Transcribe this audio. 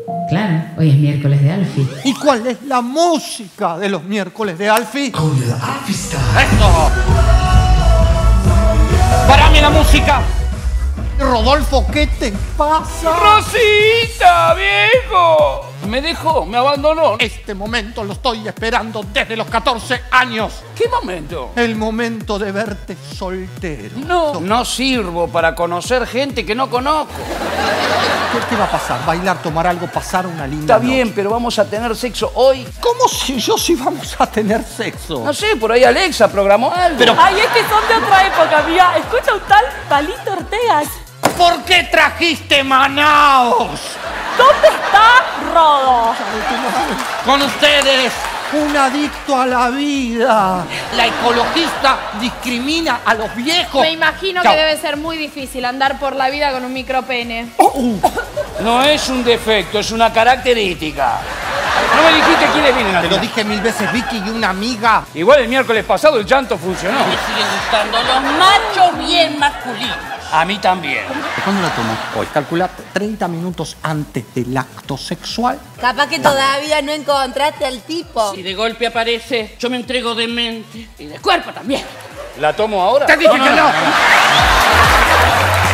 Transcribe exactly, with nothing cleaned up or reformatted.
Claro, hoy es miércoles de Alfie. ¿Y cuál es la música de los miércoles de Alfie? Con el Alfie Style. ¡Eso! ¡Párame la música! Rodolfo, ¿qué te pasa? ¡Rosita, viejo! Me dejó, me abandonó. Este momento lo estoy esperando desde los catorce años. ¿Qué momento? El momento de verte soltero. No, no sirvo para conocer gente que no conozco. ¿Qué, qué va a pasar? ¿Bailar, tomar algo, pasar una linda Está bien, noche? pero vamos a tener sexo hoy. ¿Cómo si yo sí vamos a tener sexo? No sé, por ahí Alexa programó algo. Pero- Ay, es que son de otra época, mira. Escucha un tal Palito Ortega. ¿Por qué trajiste Manaos? ¿Dónde está Rodo? Con ustedes, un adicto a la vida. La ecologista discrimina a los viejos. Me imagino Chau. que debe ser muy difícil andar por la vida con un micropene. No es un defecto, es una característica. No me dijiste quiénes vienen al Te lo final. dije mil veces, Vicky, y una amiga. Igual el miércoles pasado el llanto funcionó. Me siguen gustando los machos bien masculinos. A mí también. ¿Cuándo la tomo? Hoy, calcula treinta minutos antes del acto sexual. Capaz que todavía no encontraste al tipo. Si de golpe aparece, yo me entrego de mente y de cuerpo también. ¿La tomo ahora? ¡Te dije que no!